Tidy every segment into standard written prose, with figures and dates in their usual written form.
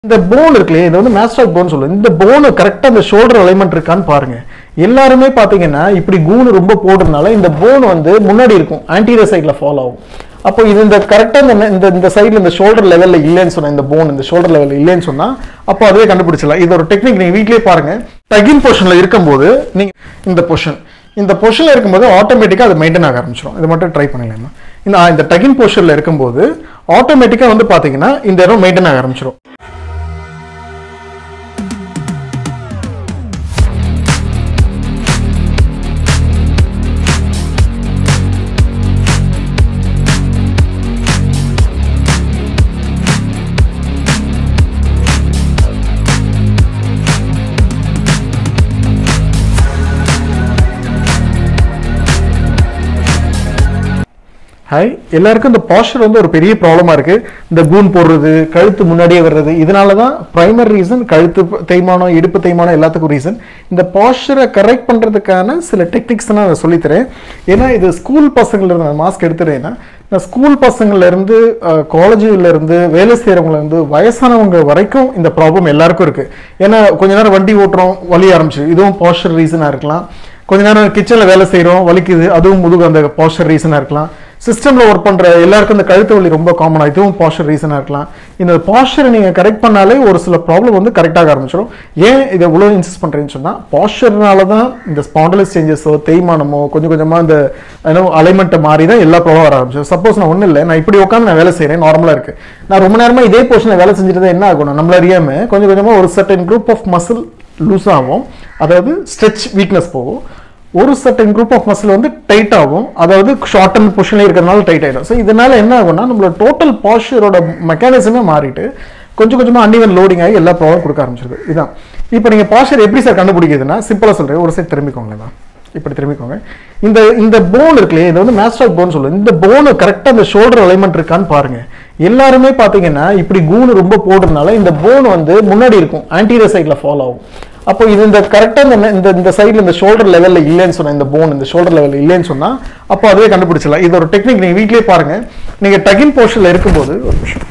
இந்த போன் இருக்குல்லையே, இது வந்து மேஸ்டாக் போன் சொல்லுவோம். இந்த போன் கரெக்டா அந்த ஷோல்டர் அலைன்மெண்ட் இருக்கான்னு பாருங்க. எல்லாருமே பாத்தீங்கன்னா இப்படி கூன் ரொம்ப போடுறதுனால இந்த போன் வந்து முன்னாடி இருக்கும், ஆன்டீரியர் சைட்ல ஃபாலோ ஆகும். அப்போ இது இந்த கரெக்டா இந்த சைட்ல இந்த ஷோல்டர் லெவல்ல இல்லைன்னு சொன்னா, இந்த போன் இந்த ஷோல்டர் லெவல்ல இல்லைன்னு சொன்னா அப்போ அதுவே கண்டுபிடிச்சலாம். இது ஒரு டெக்னிக், நீங்க வீட்லயே பாருங்க. டகின் பொசிஷன்ல இருக்கும்போது நீங்க இந்த பொசிஷன்ல இருக்கும்போது ஆட்டோமேட்டிக்கா அது மெயின்டைன் ஆக ஆரம்பிச்சிடும். இது மட்டும் ட்ரை பண்ணலாமா? இந்த டகின் பொசிஷன்ல இருக்கும்போது ஆட்டோமேட்டிக்கா வந்து பாத்தீங்கன்னா இந்த இடம் மெயின்டைன் ஆக ஆரம்பிச்சிடும். ஹாய், எல்லாருக்கும் இந்த பாஸ்டர் வந்து ஒரு பெரிய ப்ராப்ளமா இருக்கு. இந்த கூன் போடுறது, கழுத்து முன்னாடியே வர்றது, இதனால தான் பிரைமரி ரீசன் கழுத்து தேய்மானம், இடுப்பு தேய்மானம் எல்லாத்துக்கும் ரீசன். இந்த பாஸ்டரை கரெக்ட் பண்றதுக்கான சில டெக்னிக்ஸ் நான் சொல்லித்தரேன். ஏன்னா இது ஸ்கூல் பசங்கள்ல இருந்து நான் மாஸ்க் எடுத்துறேன்னா, நான் ஸ்கூல் பசங்கள்ல இருந்து காலேஜில் இருந்து வேலை செய்யறவங்கள இருந்து வயசானவங்க வரைக்கும் இந்த ப்ராப்ளம் எல்லாருக்கும் இருக்கு. ஏன்னா கொஞ்ச நேரம் வண்டி ஓட்டுறோம், வலி ஆரம்பிச்சு, இதுவும் பாஸ்டர் ரீசனா இருக்கலாம். கொஞ்ச நேரம் கிச்சன்ல வேலை செய்யறோம், வலிக்குது, அதுவும் முதுகு அந்த பாஸ்டர் ரீசனா இருக்கலாம். சிஸ்டம்ல ஒர்க் பண்ற எல்லாருக்கும் இந்த கழுத்து வலி ரொம்ப காமனா, இதுவும் பாஸ்டர் ரீசனா இருக்கலாம். இந்த பாஸ்டரை நீங்க கரெக்ட் பண்ணாலே ஒரு சில ப்ராப்ளம் வந்து கரெக்டாக ஆரம்பிச்சிடும். ஏன் இதை இவ்வளவு இன்சிஸ்ட் பண்றேன்னு சொன்னா, பாஸ்டர்னால தான் இந்த ஸ்பாண்டலைஸ் சேஞ்சஸோ தேய்மானமோ கொஞ்சம் கொஞ்சமா இந்த அலைன்மெண்ட்டை மாறி தான் எல்லா ப்ராப்ளம் வர ஆரம்பிச்சு. சப்போஸ் நான் ஒன்றும் இல்லை, நான் இப்படி உட்காந்து நான் வேலை செய்யறேன், நார்மலா இருக்கு, நான் ரொம்ப நேரமா இதே பொசிஷன்ல வேலை செஞ்சுட்டு என்ன ஆகணும், நம்மள அறியாம கொஞ்சம் கொஞ்சமா ஒரு certain group of muscle loose ஆகும், அதாவது ஸ்ட்ரெச் வீக்னஸ் போகும். ஒரு சர்டன் குரூப் ஆஃப் மசில் வந்து டைட் ஆகும், அதாவது ஷார்ட் அண்ட் பொசிஷன்ல இருக்கிறதுனால டைட் ஆயிடும். ஸோ இதனால என்ன ஆகும்னா, நம்மளோட டோட்டல் பாஸ்டரோட மெக்கானிசமே மாறிட்டு கொஞ்சம் கொஞ்சமா அன்இவன் லோடிங் ஆகி எல்லா ப்ராப்ளம் கொடுக்க ஆரம்பிச்சிருது. இதுதான் இப்போ நீங்க பாஸ்டர் எப்படி சார் கண்டுபிடிக்குதுன்னா, சிம்பிளா சொல்றேன், ஒரு சைட் திரும்பிக்கோங்க, இப்படி திரும்பிக்கோங்க. இந்த போன் இருக்குல்லையே, இது வந்து மேஸ்டாக் போன் சொல்லுவோம். இந்த போன் கரெக்டா அந்த ஷோல்டர் அலைன்மெண்ட் இருக்கான்னு பாருங்க. எல்லாருமே பாத்தீங்கன்னா இப்படி கூன் ரொம்ப போடுறதுனால இந்த போன் வந்து முன்னாடி இருக்கும், ஆன்டீரியர் சைட்ல ஃபாலோ ஆகும். அப்போ இது இந்த கரெக்டா இந்த சைட்ல இந்த ஷோல்டர் லெவல்ல இல்லைன்னு சொன்னா, இந்த போன் இந்த ஷோல்டர் லெவல்ல இல்லைன்னு சொன்னா அப்போ அதுவே கண்டுபிடிச்சலாம். இது ஒரு டெக்னிக், நீங்க வீட்லயே பாருங்க. நீங்க டகின் பொசிஷன்ல இருக்கும்போது, ஒரு நிமிஷம்,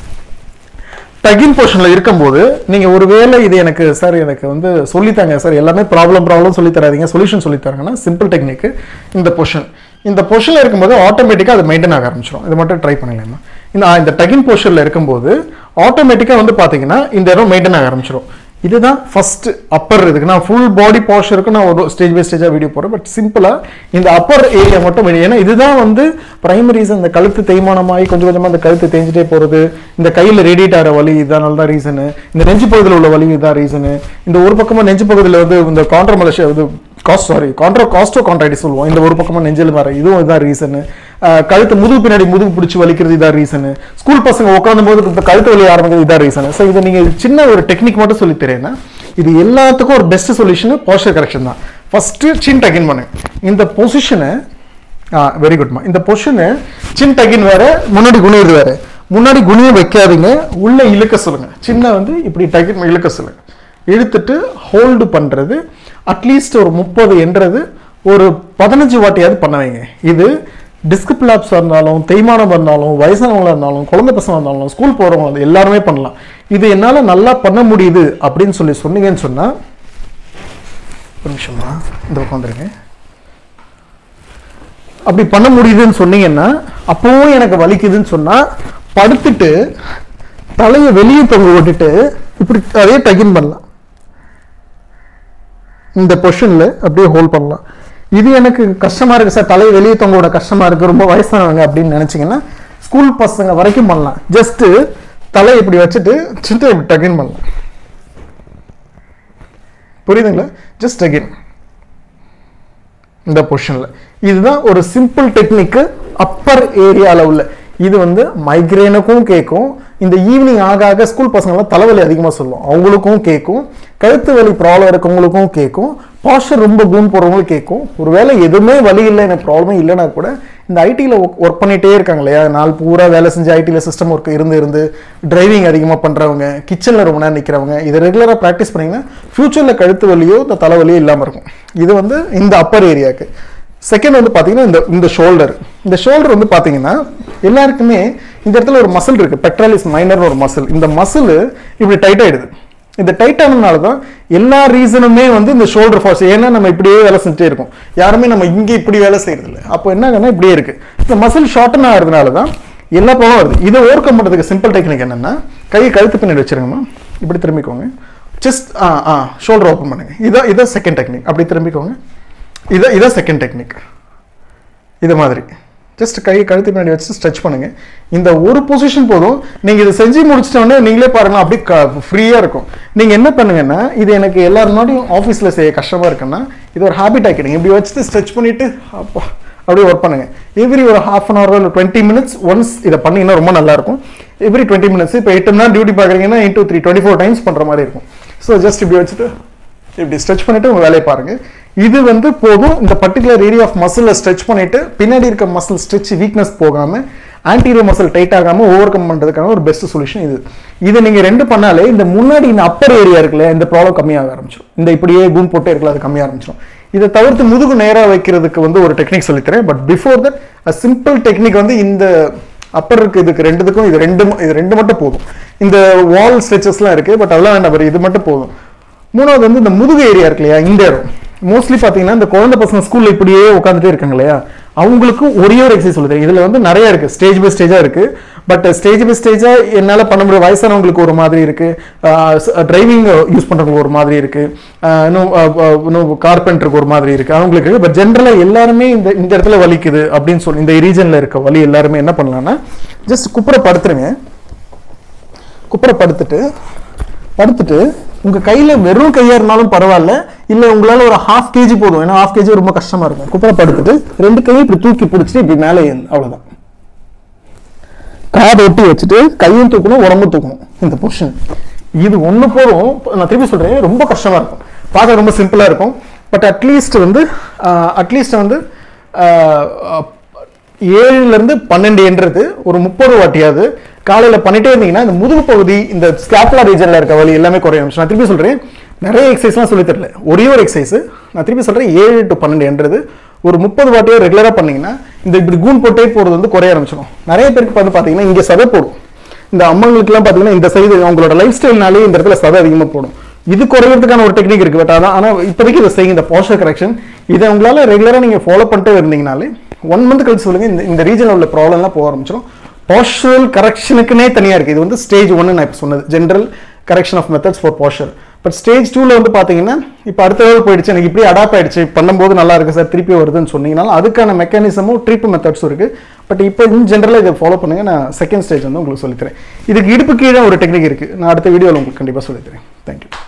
டகின் பொசிஷன்ல இருக்கும்போது நீங்க ஒருவேளை இது எனக்கு சார் எனக்கு வந்து சொல்லித்தாங்க சார், எல்லாமே ப்ராப்ளம் சொல்லி தராதீங்க, சொல்யூஷன் சொல்லி தராங்கன்னா சிம்பிள் டெக்னிக். இந்த பொசிஷன்ல இருக்கும்போது ஆட்டோமேட்டிக்கா அது மெயின்டைன் ஆக ஆரம்பிச்சிடும். இது மட்டும் ட்ரை பண்ணலாமா? இந்த டகின் பொசிஷன்ல இருக்கும்போது ஆட்டோமேட்டிக்கா வந்து பாத்தீங்கன்னா இந்த இடம் மெயின்டைன் ஆக ஆரம்பிச்சிடும். இதுதான் ஃபர்ஸ்ட் அப்பர். இதுக்கு நான் ஃபுல் பாடி பாஸ்டருக்கு நான் ஒரு ஸ்டேஜ் பை ஸ்டேஜா வீடியோ போடுறேன். பட் சிம்பிளா இந்த அப்பர் ஏரியா மட்டும், ஏன்னா இதுதான் வந்து பிரைமரி ரீசன். இந்த கழுத்து தேய்மானமாகி கொஞ்சம் கொஞ்சமா இந்த கழுத்து தேஞ்சிட்டே போறது, இந்த கையில ரேடியேட் ஆகிற வலி இதனால தான் ரீசனு, இந்த நெஞ்சு பகுதியில் உள்ள வலி இதுதான் ரீசனு, இந்த ஒரு பக்கமா நெஞ்சு பகுதியில் வந்து இந்த கான்ட்ரோமலேஷியா காஸ்ட்ரோகான்ட்ரைட்டிஸ் சொல்லுவோம், இந்த ஒரு பக்கமா நெஞ்சில் வர இதுவும் இதுதான் ரீசனு, கழுத்து முதுகு பின்னாடி முதுகு பிடிச்சி வலிக்கிறது இதான் ரீசனு, ஸ்கூல் பசங்க உட்காந்தும் போது இந்த கழுத்து வலி ஆரம்பிக்கிறது இதான் ரீசனு. ஸோ இதை நீங்க சின்ன ஒரு டெக்னிக் மட்டும் சொல்லி தரேன்னா, இது எல்லாத்துக்கும் ஒரு பெஸ்ட் சொல்யூஷன் பாஸ்டர் கரெக்ஷன் தான். ஃபர்ஸ்ட் சின் டகின் பண்ணு. இந்த பொசிஷனை வெரி குட்மா, இந்த பொசிஷனை சின் டகின் வேற, முன்னாடி குனியுது வேற. முன்னாடி குனிய வைக்காதீங்க, உள்ள இழுக்க சொல்லுங்க. சின்ன வந்து இப்படி டகின் இழுக்க சொல்லுங்க. இழுத்துட்டு ஹோல்டு பண்றது அட்லீஸ்ட் ஒரு 30 என்றது ஒரு 15 வாட்டியாவது பண்ண வைங்க. இது டிஸ்க் பிளாப்ஸாக இருந்தாலும், தேய்மானம் இருந்தாலும், வயசானவங்களா இருந்தாலும், குழந்தை பசங்க இருந்தாலும், ஸ்கூல் போகிறவங்க வந்து எல்லாருமே பண்ணலாம். இது என்னால் நல்லா பண்ண முடியுது அப்படின்னு சொன்னீங்கன்னு சொன்னால், ஒரு நிமிஷமா இந்த உட்காந்துருங்க, அப்படி பண்ண முடியுதுன்னு சொன்னீங்கன்னா, அப்பவும் எனக்கு வலிக்குதுன்னு சொன்னால் படுத்துட்டு தலையை வெளியே தொங்க விட்டுட்டு இப்படி அதே டகின் பண்ணலாம். இந்த பொசிஷனில் அப்படியே ஹோல்ட் பண்ணலாம். இது எனக்கு கஷ்டமா இருக்கு சார், தலையை வெளியே தொங்க விட கஷ்டமா இருக்கு, ரொம்ப வயசானவங்க அப்படின்னு நினைச்சீங்கன்னா ஸ்கூல் பசங்க வரைக்கும் பண்ணலாம். ஜஸ்ட் தலையை இப்படி வச்சுட்டு சின்ன இப்படி டகின் பண்ணலாம். புரியுதுங்களா? ஜஸ்ட் டகின் இந்த பொசிஷன்ல. இதுதான் ஒரு சிம்பிள் டெக்னிக் அப்பர் ஏரியாவில் உள்ள. இது வந்து மைக்ரேனுக்கும் கேட்கும், இந்த ஈவினிங் ஆக ஸ்கூல் பசங்களாம் தலைவலி அதிகமாக சொல்லுவோம், அவங்களுக்கும் கேட்கும், கழுத்து வலி ப்ராப்ளம் இருக்கவங்களுக்கும் கேட்கும், பாஸ்டர் ரொம்ப கூன் போடுறவங்களும் கேட்கும். ஒருவேளை எதுவுமே வலி இல்லை, எனக்கு ப்ராப்ளமே இல்லைன்னா கூட இந்த ஐடியில் ஒர்க் பண்ணிகிட்டே இருக்காங்க இல்லையா, நாள் பூரா வேலை செஞ்சு ஐடியில் சிஸ்டம் ஒர்க் இருந்து டிரைவிங் அதிகமாக பண்ணுறவங்க, கிச்சனில் ரொம்ப நேரம் நிற்கிறவங்க, இதை ரெகுலராக ப்ராக்டிஸ் பண்ணிங்கன்னா ஃப்யூச்சரில் கழுத்து வலியோ இந்த தலைவலியோ இல்லாமல் இருக்கும். இது வந்து இந்த அப்பர் ஏரியாவுக்கு. செகண்ட் வந்து பார்த்தீங்கன்னா இந்த ஷோல்டர் வந்து பார்த்தீங்கன்னா எல்லாருக்குமே இந்த இடத்துல ஒரு மசில் இருக்கு, பெக்ட்ராலிஸ் மைனர்னு ஒரு மசில். இந்த மசில் இப்படி டைட் ஆயிடுது. இந்த டைட் ஆனதுனால தான் எல்லா ரீசனுமே வந்து இந்த ஷோல்டர் ஃபால்ஸ். ஏன்னா நம்ம இப்படியே வேலை செஞ்சுட்டே இருக்கோம், யாருமே நம்ம இங்கே இப்படி வேலை செய்யறது இல்லை. அப்போ என்ன இப்படியே இருக்கு. இந்த மசில் ஷார்டன் ஆகிறதுனால தான் எல்லா ப்ராப்ளம் வருது. இதை ஓவர் கம் பண்ணுறதுக்கு சிம்பிள் டெக்னிக் என்னன்னா, கையை கழுத்து பின்னாடி வச்சிருங்கம்மா, இப்படி திரும்பிக்கோங்க. ஜஸ்ட் ஷோல்டர் ஓப்பன் பண்ணுங்க. இதான் செகண்ட் டெக்னிக். அப்படி திரும்பிக்கோங்க. இதான் செகண்ட் டெக்னிக். இது மாதிரி ஜஸ்ட் கையை கழுத்து பின்னாடி வச்சு ஸ்ட்ரெச் பண்ணுங்க. இந்த ஒரு பொசிஷன் போதும். நீங்க இதை செஞ்சு முடிச்சிட்டோடனே நீங்களே பாருங்க, அப்படி ஃப்ரீயா இருக்கும். நீங்க என்ன பண்ணுங்கன்னா, இது எனக்கு எல்லாரும் முன்னாடியும் ஆஃபீஸ்ல செய்ய கஷ்டமா இருக்குன்னா இது ஒரு ஹேபிட் ஆக்கிடுங்க. இப்படி வச்சுட்டு ஸ்ட்ரெச் பண்ணிட்டு அப்படியே ஒர்க் பண்ணுங்க. எவ்ரி ஒரு half an hour 20 minutes once இதை பண்ணீங்கன்னா ரொம்ப நல்லா இருக்கும். Every 20 minutes. இப்போ 8 மணி நேரம் டியூட்டி பார்க்குறீங்கன்னா இன்டூ 3 24 டைம்ஸ் பண்ற மாதிரி இருக்கும். ஸோ ஜஸ்ட் இப்படி வச்சுட்டு இப்படி ஸ்ட்ரெச் பண்ணிட்டு உங்க வேலையை பாருங்க. இது வந்து போதும். இந்த particular area of muscle stretch பண்ணிட்டு பின்னாடி இருக்க மசில் ஸ்ட்ரெச் வீக்னஸ் போகாம ஆன்டீரியர் மசில் டைட் ஆகாம ஓவர் கம் பண்றதுக்கான ஒரு பெஸ்ட் சொல்யூஷன் இது. இதை நீங்க ரெண்டு பண்ணாலே இந்த முன்னாடி இந்த அப்பர் ஏரியா இருக்குல்ல, இந்த ப்ராப்ளம் கம்மியாக ஆரம்பிச்சிடும். இந்த இப்படியே கூன் போட்டே இருக்கல, அது கம்மியாக ஆரம்பிச்சிடும். இதை தவிர்த்து முதுகு நேராக வைக்கிறதுக்கு வந்து ஒரு டெக்னிக் சொல்லித்தரேன். But before that simple technique வந்து இந்த அப்பர் இருக்கு, இதுக்கு ரெண்டுத்துக்கும் இது ரெண்டு மட்டும் போதும். இந்த வால் ஸ்ட்ரெச்சஸ்லாம் இருக்கு, பட் அதெல்லாம் வேண்டாம், இது மட்டும் போதும். மூணாவது வந்து இந்த முதுகு ஏரியா இருக்கு இல்லையா, இந்த இடம் மோஸ்ட்லி பார்த்தீங்கன்னா இந்த குழந்தை பசங்க ஸ்கூல்ல இப்படியே உட்காந்துட்டே இருக்காங்க இல்லையா, அவங்களுக்கு ஒரே ஒரு எக்ஸசைஸ் சொல்லுது. இதுல வந்து நிறைய இருக்கு, ஸ்டேஜ் பை ஸ்டேஜா இருக்கு. பட் ஸ்டேஜ் பை ஸ்டேஜா என்னால பண்ண முடியும். வயசானவங்களுக்கு ஒரு மாதிரி இருக்கு, டிரைவிங் யூஸ் பண்றவங்களுக்கு ஒரு மாதிரி இருக்கு, இன்னும் கார்பெண்டருக்கு ஒரு மாதிரி இருக்கு, அவங்களுக்கு இருக்கு. பட் ஜென்ரலா எல்லாருமே இந்த இடத்துல வலிக்குது அப்படின்னு சொல்லி இந்த ரீஜன்ல இருக்க வலி எல்லாருமே என்ன பண்ணலாம்னா, ஜஸ்ட் குப்புற படுத்துருங்க. குப்புற படுத்துட்டு உங்க கையில வெறும் கையா இருந்தாலும் பரவாயில்ல, இல்ல உங்களால ஒரு 1/2 kg போதும். ஏன்னா 1/2 kg ரொம்ப கஷ்டமா இருக்கும். குப்புற படுத்துட்டு 2 கையும் இப்படி தூக்கி பிடிச்சிட்டு இப்படி மேலே அவ்வளவுதான். காதை ஒட்டி வச்சுட்டு கையும் தூக்கணும், உடம்பு தூக்கணும். இந்த பொசிஷன் இது ஒண்ணு போதும். நான் திருப்பி சொல்றேன், ரொம்ப கஷ்டமா இருக்கும், பார்க்க ரொம்ப சிம்பிளா இருக்கும். பட் அட்லீஸ்ட் வந்து 7ல இருந்து 12 என்றது ஒரு 30 வாட்டியாவது காலையில பண்ணிட்டே இருந்தீங்கன்னா இந்த முதுகு பகுதி, இந்த ஸ்கேப்புலா ரீஜன்ல இருக்க வலி எல்லாமே குறையும். நான் திருப்பி சொல்றேன், நிறைய எக்ஸசைஸ்லாம் சொல்லி தரல, ஒரே ஒரு எக்ஸசைஸ். நான் திருப்பி சொல்றேன், 7 to 12 என்றது ஒரு 30 வாட்டியோ ரெகுலரா பண்ணீங்கன்னா இந்த இப்படி கூன் போட்டே போறது வந்து குறைய ஆரம்பிச்சிடும். நிறைய பேருக்கு வந்து பாத்தீங்கன்னா இங்க சதை போடும். இந்த அம்மாங்களுக்கு எல்லாம் பாத்தீங்கன்னா இந்த சைடு அவங்களோட லைஃப் ஸ்டைல்னாலே இந்த இடத்துல சதை அதிகமா போடும். இது குறையறதுக்கான ஒரு டெக்னிக் இருக்கு. பட் ஆனா இப்போதைக்கு இதை செய்யுங்க, இந்த போஸ்டர் கரெக்ஷன். இதை உங்களால ரெகுலரா நீங்க ஃபாலோ பண்ணிட்டே இருந்தீங்கனாலே 1 மந்த் கழிச்சு சொல்லுங்க, இந்த ரீஜன்ல உள்ள ப்ராப்ளம் எல்லாம் போக ஆரம்பிச்சிடும். போஸ்டரல் கரெக்ஷனுக்குனே தனியா இருக்கு. இது வந்து ஸ்டேஜ் 1 நான் இப்போ சொன்னது, general correction of methods for posture. But stage 2ல வந்து பாத்தீங்கன்னா இப்போ அடுத்த லெவல் போயிடுச்சு, எனக்கு இப்படி அடாப்ட் ஆயிடுச்சு, பண்ணும்போது நல்லா இருக்கு சார், திருப்பி வருதுன்னு சொன்னீங்கனாலும் அதுக்கான மெக்கானிசமும் ட்ரீட்மெண்ட் மெத்தட்ஸும் இருக்கு. பட் இப்போ இன் ஜென்ரலாக இதை ஃபாலோ பண்ணுங்க. நான் செகண்ட் ஸ்டேஜ் வந்து உங்களுக்கு சொல்லித்தரேன். இதுக்கு இடுப்பு கீழே ஒரு டெக்னிக் இருக்கு, நான் அடுத்த வீடியோவில் உங்களுக்கு கண்டிப்பாக சொல்லித்தரேன். தேங்க்யூ.